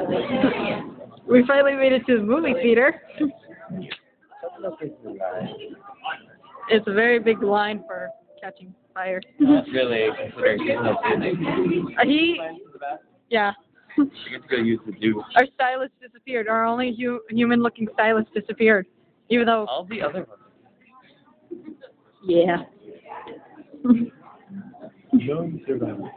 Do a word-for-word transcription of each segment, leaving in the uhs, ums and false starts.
We finally made it to the movie theater. It's a very big line for catching fire. Not really, considering he's no busy. Uh, he, yeah. I get to go use the Duke. Our stylist disappeared. Our only hu human-looking stylist disappeared. Even though... All the other ones. Yeah. Young survivor.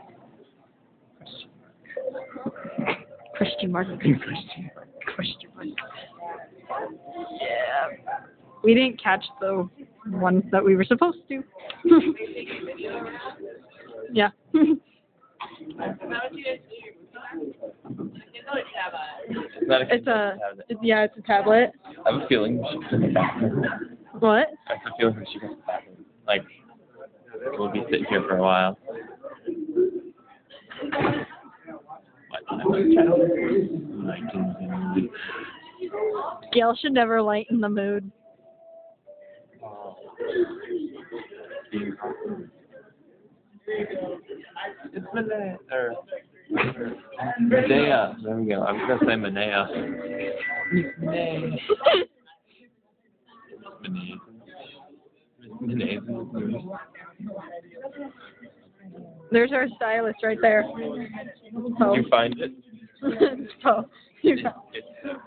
Question mark. Question mark. Question mark. Yeah. We didn't catch the ones that we were supposed to. Yeah. It's a, it's, yeah, it's a tablet. I have a feeling she's in the bathroom. What? I have a feeling she's in the bathroom. Like, we'll be sitting here for a while. Gale should never lighten the mood. It's Manea. Or, Medea. There we go. I was going to say Manea. Manea. Manea. Manea. There's our stylist right there. Oh. Did you find it? Oh, you found it.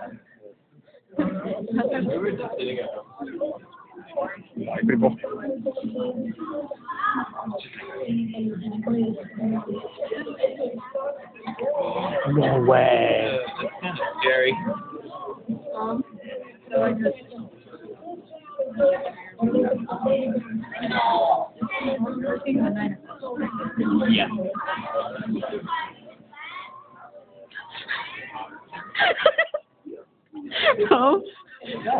People. No way. That's kind of scary. Um, yeah. No.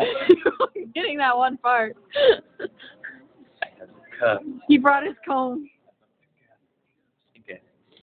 You're getting that one part. Cup. He brought his comb.